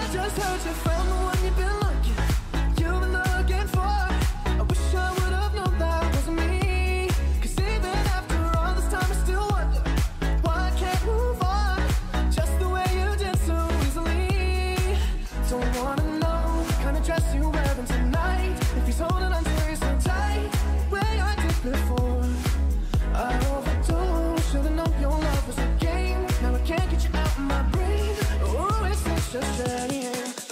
just heard you found the one you've been looking for. I wish I would have known that wasn't me. Cause even after all this time I still wonder why I can't move on just the way you did so easily. Don't wanna know what kind of dress you're wearing tonight, if he's holding on to you so tight the way I did before. I overdosed, should've known your love was a game. Now I can't get you out of my brain. Oh, it's such a shame.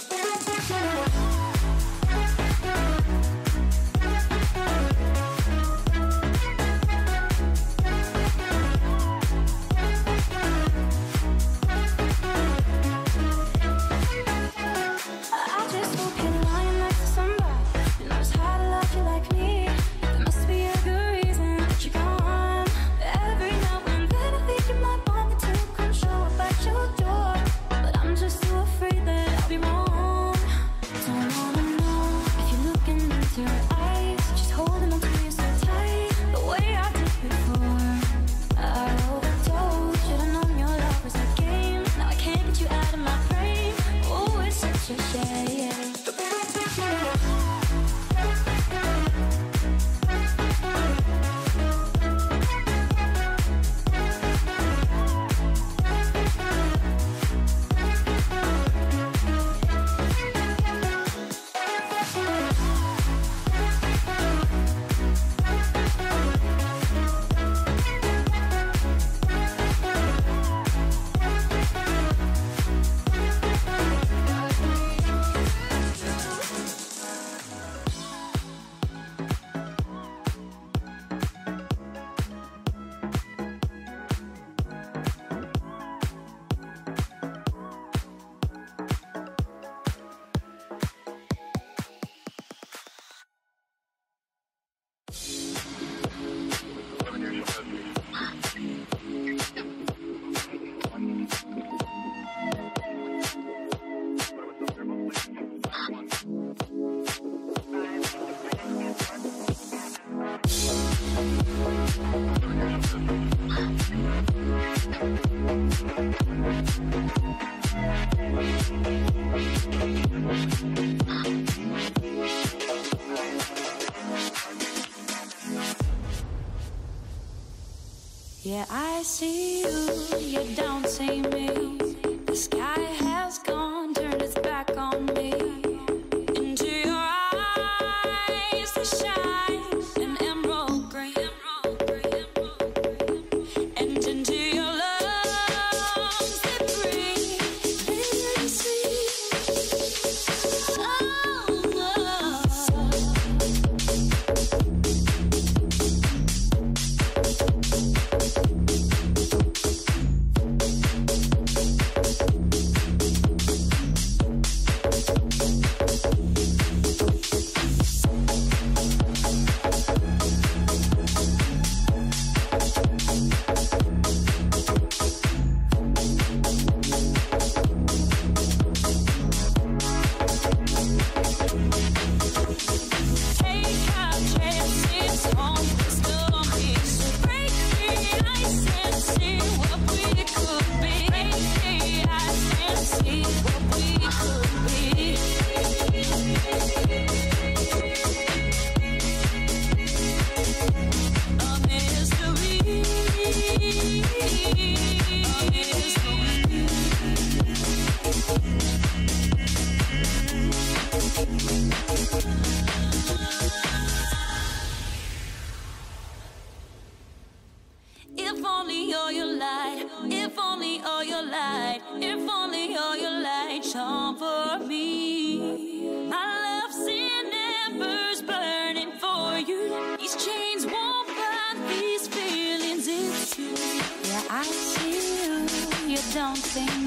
Yeah, I see you, you don't see me. The sky has gone, turned its back on me. Into your eyes, they shine an emerald green. And into your lungs, they breathe very sweet. shone for me. My love's in embers burning for you. These chains won't bind these feelings, it's true. Yeah, I see you, you don't think